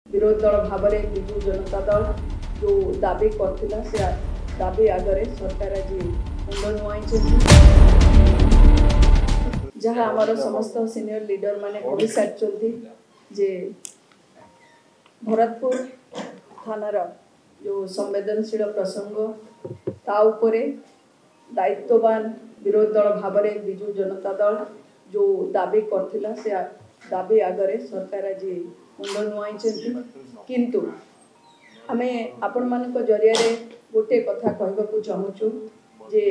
विरोधी दल भाव में विजु जनता दल जो दाबी करथिला से दाबी आगे सरकार आज मुंड नुआई जहाँ आमर समस्त सीनियर लीडर माने कहि सारी जे भरतपुर थानार जो संवेदनशील प्रसंग ता उपरे दायित्ववान विरोधी दल भाव में विजु जनता दल जो दाबी करथिला से दाबी आगे सरकार आज मुंड नुआई किंतु आमे आपण मानक जरिया गोटे कथा कहबा चाहूँ जे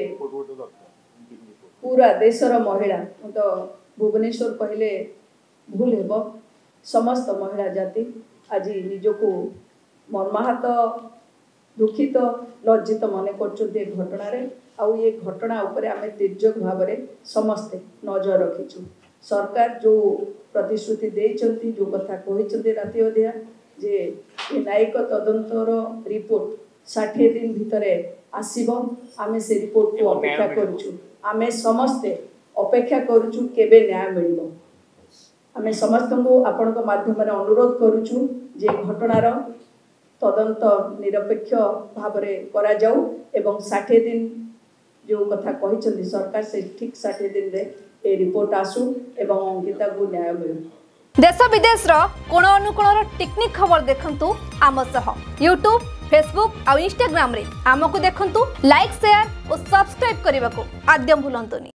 पूरा देशर महिला तो भुवनेश्वर कहले भूल हेब समस्त महिला जाति आज निजक मर्माहत दुखित लज्जित मन कर घटना आउ ये घटना उपरे आमे तिर्यक भाव में समस्ते नजर रखीचु। सरकार जो प्रतिश्रुति देइचंती जो कथा कहिचंती राति अधिया जे न्यायिक तदंतर रिपोर्ट 60 दिन भितरे आसीबो आमे से रिपोर्ट को अपेक्षा करूछु। आमे समस्ते अपेक्षा करूछु केबे न्याय मिलबो। आमे समस्त को आपण को माध्यम रे अनुरोध करूछु जे घटनार तदंत निरपेक्ष भाव में करा जाऊ एवं 60 दिन जो कथा कहिचंती सरकार से ठीक 60 दिन रे ए रिपोर्ट आसु एवं अंकिता को न्याय मिलु। देश विदेश कोण अनुकोण टेक्निक खबर देखंतु आम सह यूट्यूब फेसबुक और इंस्टाग्राम रे आमको देखंतु लाइक शेयर और सब्सक्राइब करने को आद्यम भूलंतुनी।